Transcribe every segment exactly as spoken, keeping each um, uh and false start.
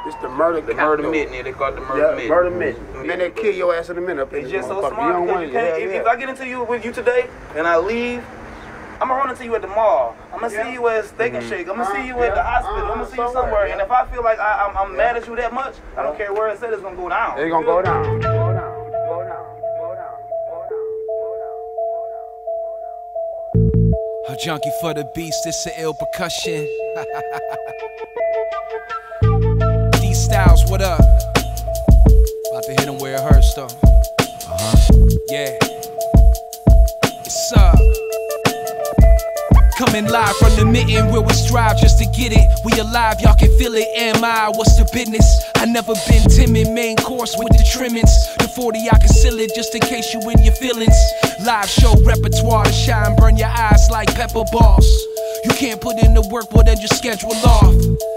It's the murder The capital. murder mitten, yeah, they call it the murder yeah, mitten. murder mitten. And then they kill your ass in a minute up in It's this just so motherfucker. smart You don't because want you it. can't, Yeah, if, yeah. if I get into you with you today and I leave, I'm gonna run into you at the mall. I'm gonna Yeah. see you at Steak and Shake. I'm gonna see you at the yeah. hospital. I'm gonna Uh, see you somewhere, somewhere. yeah. And if I feel like I, I'm, I'm Yeah. mad at you that much, I don't care where it said it's gonna go down. They gonna go down. Go down. Go down. Go down. Go down. Go down. A junkie for the beast, it's a ill percussion. D-Styles, what up? About to hit him where it hurts though. Uh-huh. Yeah. It's up. Coming live from the mitten where we strive just to get it. We alive, y'all can feel it. Am I? What's the business? I never been timid, main course with the trimmings. The forty, I conceal it just in case you in your feelings. Live show repertoire to shine, burn your eyes like pepper balls. You can't put in the work, well then just schedule off.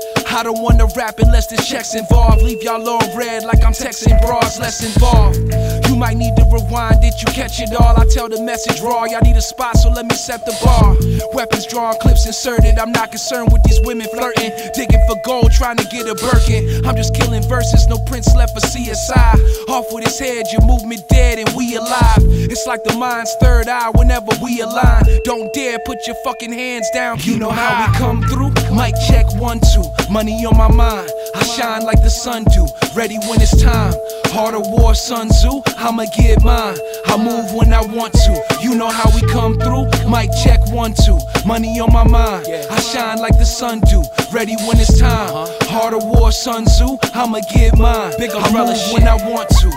I don't wanna rap unless there's checks involved. Leave y'all on red like I'm texting bras, less involved. You might need to rewind, did you catch it all? I tell the message raw, y'all need a spot, so let me set the bar. Weapons drawn, clips inserted, I'm not concerned with these women flirting. Digging for gold, trying to get a Birkin. I'm just killing verses, no prince left for C S I. Off with his head, your movement dead and we alive. It's like the mind's third eye whenever we align. Don't dare put your fucking hands down, you know how we come through. Mic check one, two, money on my mind. I shine like the sun do, ready when it's time. Heart of war, Sun Tzu, I'ma get mine. I move when I want to, you know how we come through. Mic check one, two, money on my mind. I shine like the sun do, ready when it's time. Heart of war, Sun Tzu, I'ma get mine. Big umbrella shit when I want to.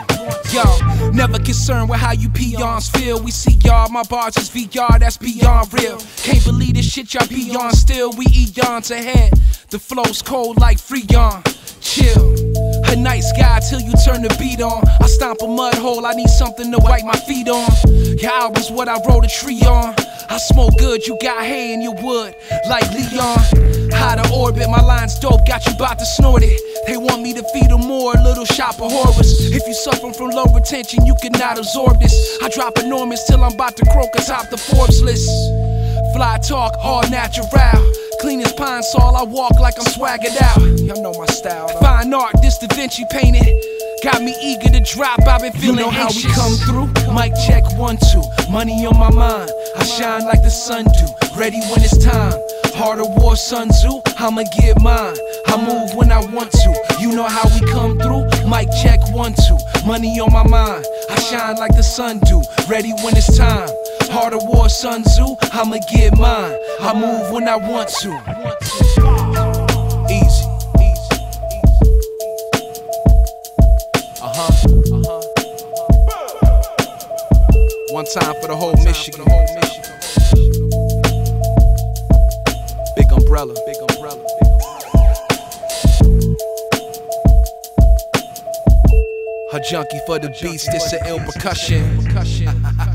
Yo, never concerned with how you peons feel. We see y'all, my bars is V R, that's beyond real. Can't believe this shit y'all be on still. We eons ahead. The flow's cold like Freon. Chill. A nice guy till you turn the beat on. I stomp a mud hole, I need something to wipe my feet on. Your album's what I wrote a tree on. I smoke good, you got hay in your wood, like Leon. High to orbit, my line's dope, got you bout to snort it. They want me to feed them more, little shop of horrors. If you suffering from low retention, you cannot absorb this. I drop enormous till I'm about to croak atop the Forbes list. Fly talk, all natural. Clean as pine sol, I walk like I'm swaggered out. Y'all know my style though. Fine art, this Da Vinci painted. Got me eager to drop, I've been feeling you know how anxious. We come through, mic check one, two, money on my mind. I shine like the sun do, ready when it's time. Heart of war, Sun Tzu, I'ma get mine. I move when I want to, you know how we come through. Mic check one, two, money on my mind. I shine like the sun do, ready when it's time. Heart of war, Sun Tzu, I'ma get mine. I move when I want to. Easy, easy, uh-huh, uh-huh. One time for the whole Michigan. Big umbrella, big umbrella. A junkie for the beast, it's a ill percussion.